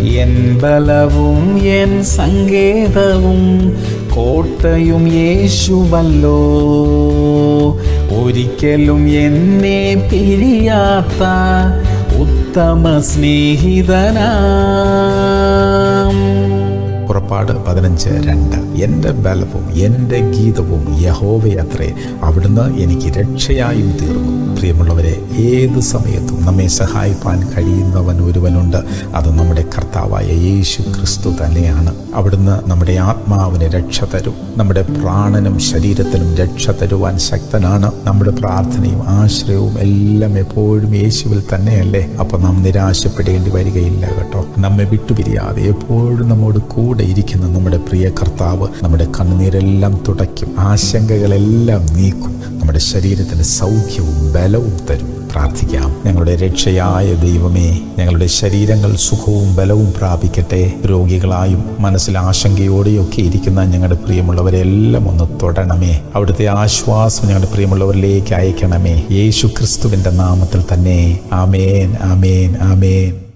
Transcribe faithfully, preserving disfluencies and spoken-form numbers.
N ബലവും N സങ്കേതവും കോട്ടയും യേശുവല്ലോ. ഒരിക്കലും എന്നെ പിരിയാത്ത ഉത്തമ സ്നേഹിതനാം. പുറപ്പാട് പതിനഞ്ച് രണ്ട്. എൻ്റെ ബലവും എൻ്റെ ഗീതവും യഹോവയത്രേ, അവിടുന്ന് എനിക്ക് രക്ഷയായും തീർന്നു. പ്രിയമുള്ളവരെ, ഏത് സമയത്തും നമ്മെ സഹായിപ്പാൻ കഴിയുന്നവൻ ഒരുവനുണ്ട്. അത് നമ്മുടെ കർത്താവായ യേശു ക്രിസ്തു തന്നെയാണ്. അവിടുന്ന് നമ്മുടെ ആത്മാവിന് രക്ഷ തരും. നമ്മുടെ പ്രാണനും ശരീരത്തിനും രക്ഷ തരുവാൻ ശക്തനാണ്. നമ്മുടെ പ്രാർത്ഥനയും ആശ്രയവും എല്ലാം എപ്പോഴും യേശുവിൽ തന്നെയല്ലേ. അപ്പം നാം നിരാശപ്പെടേണ്ടി വരികയില്ല കേട്ടോ. നമ്മെ വിട്ടുപിരിയാതെ എപ്പോഴും നമ്മോട് കൂടെ ഇരിക്കുന്ന നമ്മുടെ പ്രിയ കർത്താവ് നമ്മുടെ കണ്ണുനീരെല്ലാം തുടയ്ക്കും, ആശങ്കകളെല്ലാം നീക്കും, നമ്മുടെ ശരീരത്തിന് സൗഖ്യവും ബലവും തരും. പ്രാർത്ഥിക്കാം. ഞങ്ങളുടെ രക്ഷയായ ദൈവമേ, ഞങ്ങളുടെ ശരീരങ്ങൾ സുഖവും ബലവും പ്രാപിക്കട്ടെ. രോഗികളായും മനസ്സിൽ ആശങ്കയോടെയൊക്കെ ഇരിക്കുന്ന ഞങ്ങളുടെ പ്രിയമുള്ളവരെ എല്ലാം ഒന്ന് തൊടണമേ. അവിടുത്തെ ആശ്വാസം ഞങ്ങളുടെ പ്രിയമുള്ളവരിലേക്ക് അയക്കണമേ. യേശു ക്രിസ്തുവിൻ്റെ നാമത്തിൽ തന്നെ. ആമേൻ, ആമേൻ, ആമേൻ.